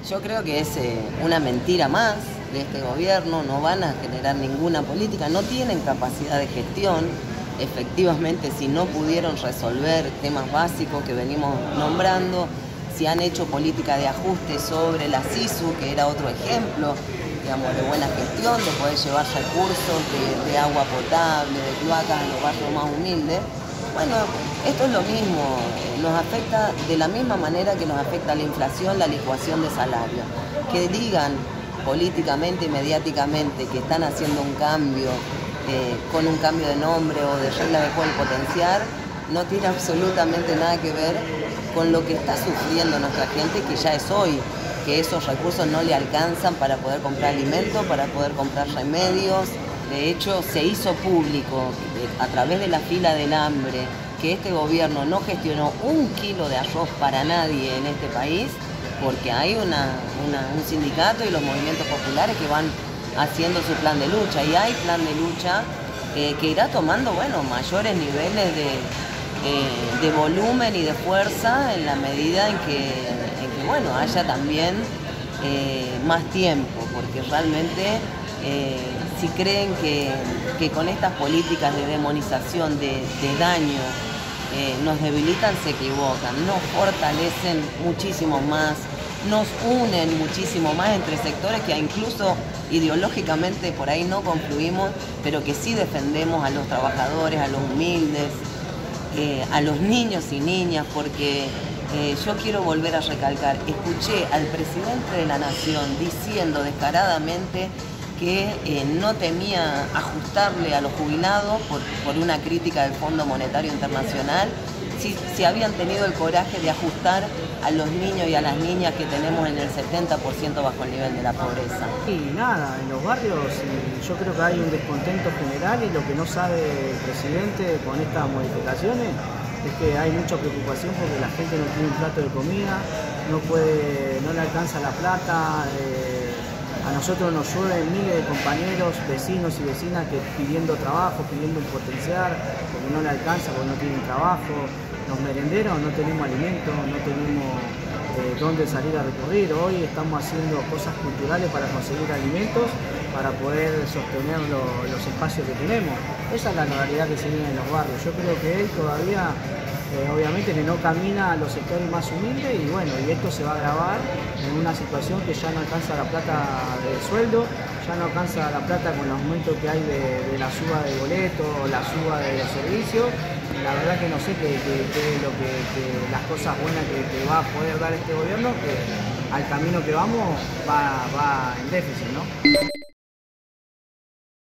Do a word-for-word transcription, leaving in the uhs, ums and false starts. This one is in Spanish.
Yo creo que es eh, una mentira más de este gobierno, no van a generar ninguna política, no tienen capacidad de gestión. Efectivamente, si no pudieron resolver temas básicos que venimos nombrando, si han hecho política de ajuste sobre la SISU, que era otro ejemplo, digamos, de buena gestión, de poder llevar recursos de, de agua potable, de cloacas a los barrios más humildes. Bueno, esto es lo mismo, nos afecta de la misma manera que nos afecta la inflación, la licuación de salarios. Que digan políticamente y mediáticamente que están haciendo un cambio eh, con un cambio de nombre o de regla de juego potenciar, no tiene absolutamente nada que ver con lo que está sufriendo nuestra gente, que ya es hoy, que esos recursos no le alcanzan para poder comprar alimentos, para poder comprar remedios. De hecho, se hizo público a través de la fila del hambre que este gobierno no gestionó un kilo de arroz para nadie en este país, porque hay una, una, un sindicato y los movimientos populares que van haciendo su plan de lucha, y hay plan de lucha eh, que irá tomando, bueno, mayores niveles de, eh, de volumen y de fuerza en la medida en que, en que bueno, haya también eh, más tiempo, porque realmente eh, si creen que, que con estas políticas de demonización, de, de daño, eh, nos debilitan, se equivocan, nos fortalecen muchísimo más, nos unen muchísimo más entre sectores que incluso ideológicamente por ahí no confluimos, pero que sí defendemos a los trabajadores, a los humildes, eh, a los niños y niñas, porque eh, yo quiero volver a recalcar, escuché al presidente de la Nación diciendo descaradamente que eh, no temía ajustarle a los jubilados por, por una crítica del Fondo Monetario Internacional, si, si habían tenido el coraje de ajustar a los niños y a las niñas que tenemos en el setenta por ciento bajo el nivel de la pobreza. Y nada, en los barrios yo creo que hay un descontento general, y lo que no sabe el presidente con estas modificaciones es que hay mucha preocupación porque la gente no tiene un plato de comida, no puede, no le alcanza la plata. Eh, A nosotros nos llueven miles de compañeros, vecinos y vecinas que pidiendo trabajo, pidiendo un potenciar, porque no le alcanza, porque no tienen trabajo. Los merenderos no tenemos alimentos, no tenemos eh, dónde salir a recurrir. Hoy estamos haciendo cosas culturales para conseguir alimentos, para poder sostener lo, los espacios que tenemos. Esa es la realidad que se vive en los barrios. Yo creo que él todavía, eh, obviamente, que no camina a los sectores más humildes, y bueno, y esto se va a agravar en una situación que ya no alcanza la plata del sueldo, ya no alcanza la plata con el aumento que hay de, de la suba de boleto, la suba de los servicios. La verdad que no sé qué es lo que, que las cosas buenas que, que va a poder dar este gobierno, que al camino que vamos va, va en déficit, ¿no?